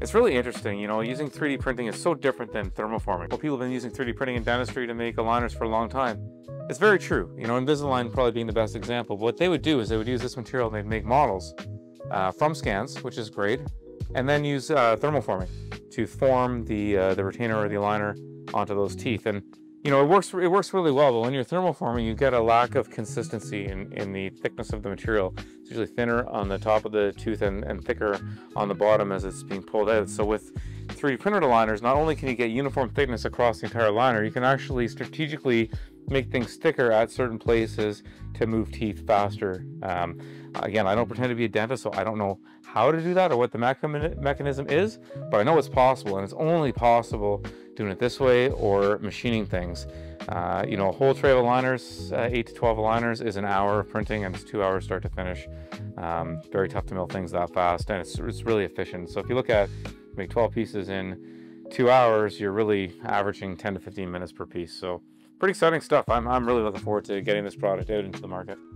It's really interesting, you know, using 3D printing is so different than thermoforming. Well, people have been using 3D printing in dentistry to make aligners for a long time. It's very true, you know, Invisalign probably being the best example. But what they would do is they would use this material and they'd make models from scans, which is great, and then use thermoforming to form the retainer or the aligner onto those teeth. And you know, it works really well, but when you're thermoforming, you get a lack of consistency in the thickness of the material. It's usually thinner on the top of the tooth and thicker on the bottom as it's being pulled out. So with 3D printed aligners, not only can you get uniform thickness across the entire aligner, you can actually strategically make things thicker at certain places to move teeth faster. Again, I don't pretend to be a dentist, so I don't know how to do that or what the mechanism is, but I know it's possible, and it's only possible doing it this way or machining things. You know, a whole tray of aligners, 8 to 12 aligners, is an hour of printing, and it's 2 hours start to finish. Very tough to mill things that fast, and it's really efficient. So if you look at make 12 pieces in 2 hours, you're really averaging 10 to 15 minutes per piece. So pretty exciting stuff. I'm really looking forward to getting this product out into the market.